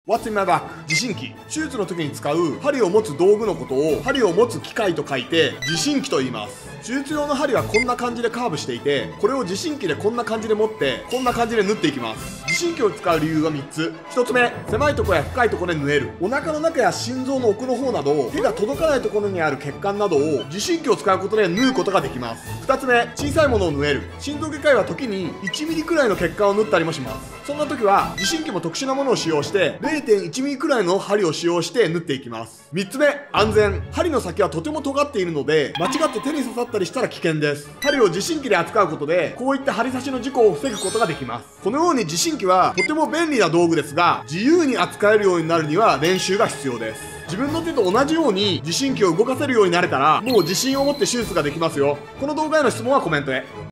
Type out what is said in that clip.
What's in my back? 持針器。手術の時に使う針を持つ道具のことを針を持つ機械と書いて持針器と言います。手術用の針はこんな感じでカーブしていて、これを持針器でこんな感じで持ってこんな感じで縫っていきます。持針器を使う理由は3つ。1つ目、狭いところや深いところで縫える。お腹の中や心臓の奥の方など手が届かないところにある血管などを持針器を使うことで縫うことができます。2つ目、小さいものを縫える。心臓外科医は時に1ミリくらいの血管を縫ったりもします。そんな時は持針器も特殊なものを使用して 0.1 ミリくらいの針を使用して縫っていきます。3つ目、安全。針の先はとても尖っているので間違って手に刺さったりしたら危険です。針を持針器で扱うことでこういった針刺しの事故を防ぐことができます。このように持針器はとても便利な道具ですが、自由に扱えるようになるには練習が必要です。自分の手と同じように持針器を動かせるようになれたらもう自信を持って手術ができますよ。この動画への質問はコメントへ。